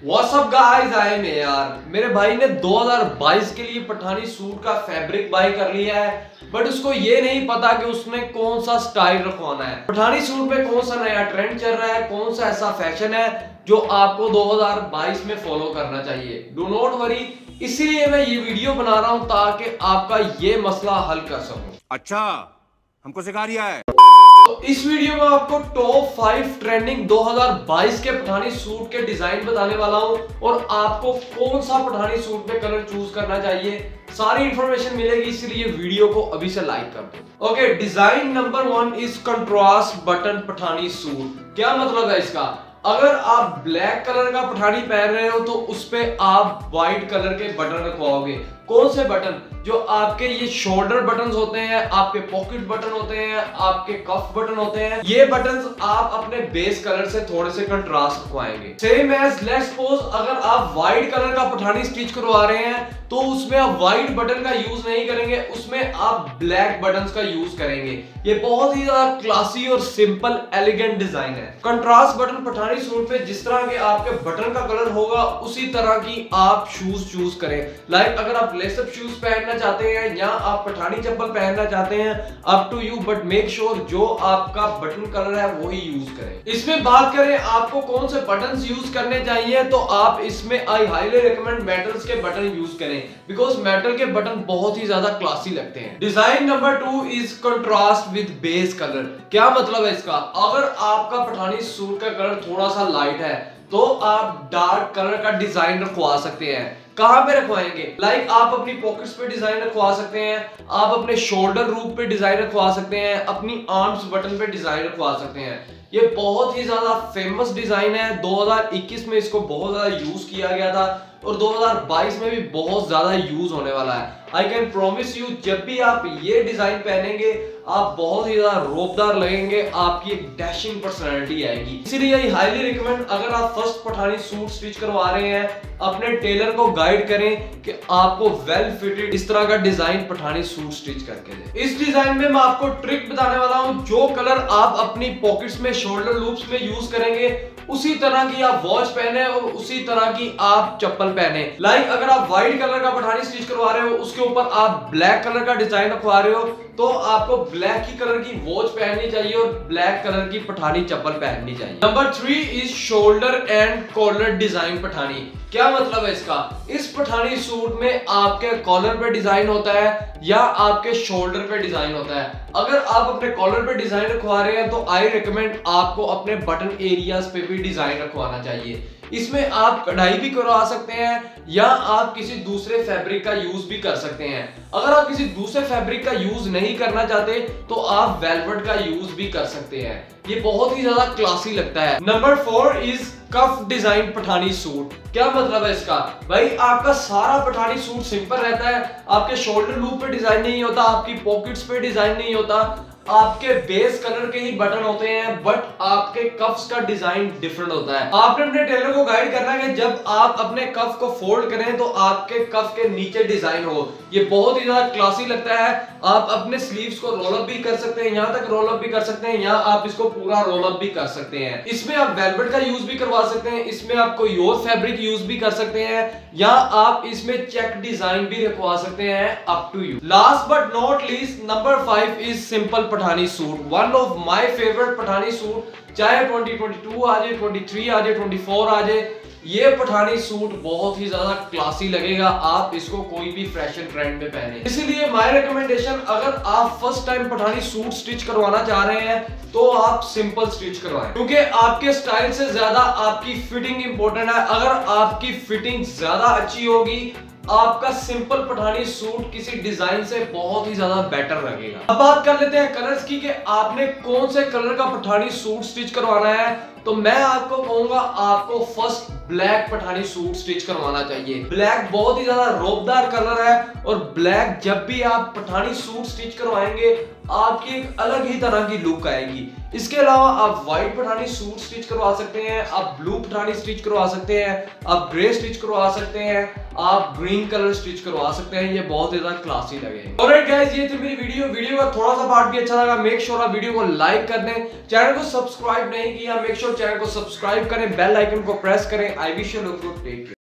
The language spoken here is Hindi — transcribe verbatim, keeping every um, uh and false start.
व्हाट्सअप गाइस, आई में यार मेरे भाई ने दो हज़ार बाईस के लिए पठानी सूट का फैब्रिक बाय कर लिया है, बट उसको ये नहीं पता कि उसने कौन सा स्टाइल रखवाना है। पठानी सूट में कौन सा नया ट्रेंड चल रहा है, कौन सा ऐसा फैशन है जो आपको दो हज़ार बाईस में फॉलो करना चाहिए। डू नॉट वरी, इसीलिए मैं ये वीडियो बना रहा हूं ताकि आपका ये मसला हल कर सकूं। अच्छा, हमको सिखा रिया है। तो इस वीडियो में आपको टॉप फाइव ट्रेंडिंग दो हज़ार बाईस के पठानी सूट के डिजाइन बताने वाला हूं और आपको कौन सा पठानी सूट में कलर चूज करना चाहिए, सारी इंफॉर्मेशन मिलेगी, इसलिए वीडियो को अभी से लाइक कर दो। Okay, design number one is contrast button Pathani suit. क्या मतलब है इसका? अगर आप ब्लैक कलर का पठानी पहन रहे हो तो उस पे आप व्हाइट कलर के बटन रखवाओगे। कौन से बटन? जो आपके ये शोल्डर बटन्स होते हैं, आपके पॉकेट बटन होते हैं, आपके कफ बटन होते हैं, ये बटन्स आप अपने बेस कलर से थोड़े से कंट्रास्ट रखवाएंगे। सेम एज लेट्स सपोज अगर आप व्हाइट कलर का पठानी स्टिच करवा रहे हैं तो उसमें आप व्हाइट बटन का यूज नहीं करेंगे, उसमें आप ब्लैक बटन्स का यूज करेंगे। ये बहुत ही ज्यादा क्लासी और सिंपल एलिगेंट डिजाइन है। कंट्रास्ट बटन पठानी सूट पे जिस तरह के आपके बटन का कलर होगा उसी तरह की आप शूज चूज करें। लाइक अगर आप लेसअप शूज पहनना चाहते हैं या आप पठानी चप्पल पहनना चाहते हैं, up to you, but make sure जो आपका बटन कलर है वही यूज करें। इसमें बात करें आपको कौन से बटन्स यूज करने चाहिए, तो आप इसमें आई हाईली रिकमेंड मेटल्स के बटन यूज करें, बिकॉज मेटल के बटन बहुत ही ज्यादा क्लासी लगते हैं। Design number two is contrast with base colour. क्या मतलब है इसका? अगर आपका पठानी सूट का कलर थोड़ा सा लाइट है तो आप डार्क कलर का डिजाइन रखवा सकते हैं। कहां पे रखवाएंगे? लाइक like आप अपनी पॉकेट्स पे डिजाइन रखवा सकते हैं, आप अपने शोल्डर रूप पे डिजाइन रखवा सकते हैं, अपनी आर्म्स बटन पे डिजाइन रखवा सकते हैं। ये बहुत ही ज्यादा फेमस डिजाइन है। दो हज़ार इक्कीस में इसको बहुत ज्यादा यूज किया गया था और दो हज़ार बाईस में भी बहुत ज्यादा यूज होने वाला है। आई कैन प्रॉमिस यू, जब भी आप ये डिजाइन पहनेंगे आप बहुत ही ज्यादा रोबदार लगेंगे, आपकी एक डैशिंग पर्सनैलिटी आएगी। इसीलिए आई हाईली रिकमेंड, अगर आप फर्स्ट पठानी सूट स्टिच करवा रहे हैं, अपने टेलर को गाइड करें कि आपको वेल फिटेड इस तरह का डिजाइन पठानी सूट स्टिच करके दे। इस डिजाइन में मैं आपको ट्रिक बताने वाला हूं। जो कलर आप अपनी पॉकेट्स में, शोल्डर लूप्स में यूज करेंगे उसी तरह की आप वॉच पहने और उसी तरह की आप चप्पल पहने। लाइक अगर आप व्हाइट कलर का पठानी स्टिच करवा रहे हो, उसके ऊपर आप ब्लैक कलर का डिजाइन रखवा रहे हो, तो आपको ब्लैक की कलर की वॉच पहननी चाहिए और ब्लैक कलर की पठानी चप्पल पहननी चाहिए। Number three is shoulder and collar design Pathani. क्या मतलब है इसका? इस पठानी सूट में आपके कॉलर पे डिजाइन होता है या आपके शोल्डर पे डिजाइन होता है। अगर आप अपने कॉलर पे डिजाइन रखवा रहे हैं तो आई रिकमेंड आपको अपने बटन एरियाज पे भी डिजाइन रखवाना चाहिए। इसमें आप कढ़ाई भी करवा सकते हैं या आप किसी दूसरे फैब्रिक का यूज भी कर सकते हैं। अगर आप किसी दूसरे फैब्रिक का यूज नहीं करना चाहते तो आप वेलवेट का यूज भी कर सकते हैं। ये बहुत ही ज्यादा क्लासी लगता है। Number four is cuff design Pathani suit. क्या मतलब है इसका? भाई आपका सारा पठानी सूट सिंपल रहता है, आपके शोल्डर लूप पे डिजाइन नहीं होता, आपकी पॉकेट्स पे डिजाइन नहीं होता, आपके बेस कलर के ही बटन होते हैं, बट आपके कफ्स का डिजाइन डिफरेंट होता है। आपने अपने टेलर को गाइड करना है कि जब आप अपने कफ को फोल्ड करें तो आपके कफ के नीचे डिजाइन हो। ये बहुत ही ज्यादा क्लासी लगता है। आप अपने स्लीव्स को रोल अप भी कर सकते हैं, यहां तक रोल अप भी कर सकते हैं, या आप इसको पूरा रोल अप भी कर सकते हैं। इसमें आप वेलवेट का यूज भी करवा सकते हैं, इसमें आप कोई और फैब्रिक यूज भी कर सकते हैं, या आप इसमें चेक डिजाइन भी रखवा सकते हैं, up to you. Last but not least, number five is simple Pathani suit. One of my favourite Pathani suit, चाहे ट्वेंटी ट्वेंटी टू आ जाए, ट्वेंटी थ्री आ जाए, ट्वेंटी फोर आ जाए, ये पठानी सूट बहुत ही ज्यादा क्लासी लगेगा। आप इसको कोई भी फैशन ट्रेंड में पहने। इसीलिए माय रिकमेंडेशन, अगर आप first time Pathani suit stitch करवाना चाह रहे हैं तो आप सिंपल स्टिच करवाएं, क्योंकि आपके स्टाइल से ज्यादा आपकी फिटिंग इंपॉर्टेंट है। अगर आपकी फिटिंग ज्यादा अच्छी होगी, आपका सिंपल पठानी सूट किसी डिजाइन से बहुत ही ज्यादा बेटर लगेगा। अब बात कर लेते हैं कलर्स की कि आपने कौन से कलर का पठानी सूट स्टिच करवाना है। तो मैं आपको कहूंगा आपको first black Pathani suit stitch करवाना चाहिए। ब्लैक बहुत ही ज्यादा रोबदार कलर है और ब्लैक जब भी आप पठानी सूट स्टिच करवाएंगे आपकी एक अलग ही तरह की लुक आएगी। इसके अलावा आप व्हाइट पठानी सूट स्टिच करवा सकते हैं, आप ब्लू पठानी स्टिच करवा सकते हैं, आप ग्रे स्टिच करवा सकते हैं, आप ग्रीन कलर स्टिच करवा सकते हैं। ये बहुत ज्यादा क्लासी लगेगा। ऑलराइट गाइस, ये थी मेरी वीडियो। वीडियो का थोड़ा सा पार्ट भी अच्छा लगा, मेक श्योर आप वीडियो को लाइक कर दें। चैनल को सब्सक्राइब नहीं किया, मेक श्योर चैनल को सब्सक्राइब करें, बेल आइकन को प्रेस करें। I wish you look good, take care.